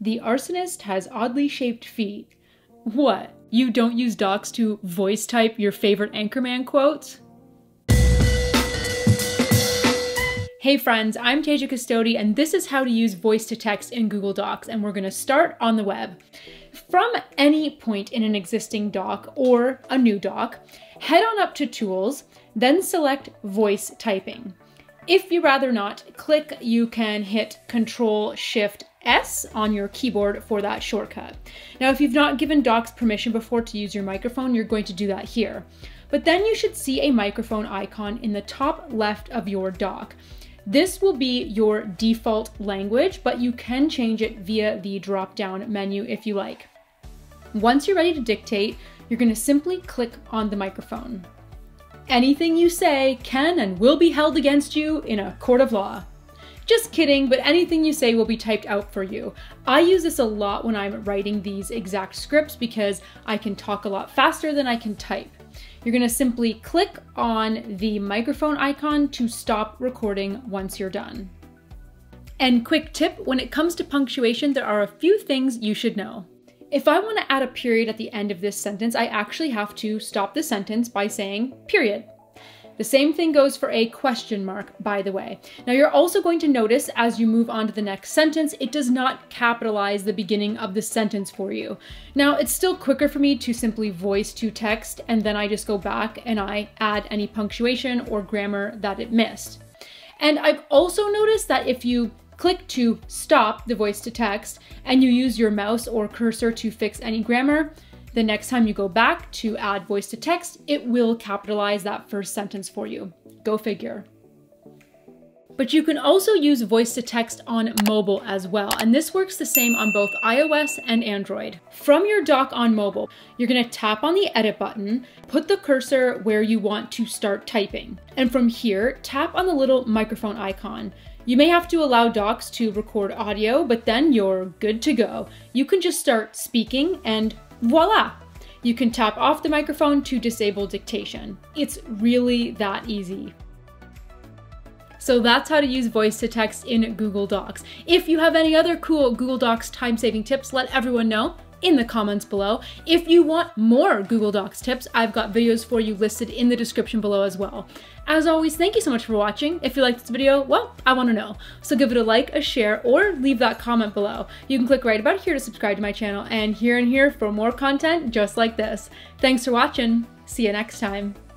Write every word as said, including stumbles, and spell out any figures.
The arsonist has oddly shaped feet. What? You don't use docs to voice type your favorite Anchorman quotes? Hey friends, I'm Tasia Custode, and this is how to use voice to text in Google Docs, and we're gonna start on the web. From any point in an existing doc or a new doc, head on up to Tools, then select Voice Typing. If you rather not click, you can hit Control Shift S on your keyboard for that shortcut. Now, if you've not given Docs permission before to use your microphone, you're going to do that here. But then you should see a microphone icon in the top left of your doc. This will be your default language, but you can change it via the drop-down menu if you like. Once you're ready to dictate, you're going to simply click on the microphone. Anything you say can and will be held against you in a court of law. Just kidding, but anything you say will be typed out for you. I use this a lot when I'm writing these exact scripts because I can talk a lot faster than I can type. You're gonna simply click on the microphone icon to stop recording once you're done. And quick tip, when it comes to punctuation, there are a few things you should know. If I want to add a period at the end of this sentence, I actually have to stop the sentence by saying period. The same thing goes for a question mark, by the way. Now you're also going to notice as you move on to the next sentence, it does not capitalize the beginning of the sentence for you. Now it's still quicker for me to simply voice to text, and then I just go back and I add any punctuation or grammar that it missed. And I've also noticed that if you click to stop the voice to text and you use your mouse or cursor to fix any grammar, the next time you go back to add voice to text, it will capitalize that first sentence for you. Go figure. But you can also use voice to text on mobile as well, and this works the same on both iOS and Android. From your doc on mobile, you're gonna tap on the edit button, put the cursor where you want to start typing, and from here, tap on the little microphone icon. You may have to allow docs to record audio, but then you're good to go. You can just start speaking and voila! You can tap off the microphone to disable dictation. It's really that easy. So that's how to use voice to text in Google Docs. If you have any other cool Google Docs time-saving tips, let everyone know in the comments below. If you want more Google Docs tips, I've got videos for you listed in the description below as well. As always, thank you so much for watching. If you liked this video, well, I want to know. So give it a like, a share, or leave that comment below. You can click right about here to subscribe to my channel, and here and here for more content just like this. Thanks for watching. See you next time.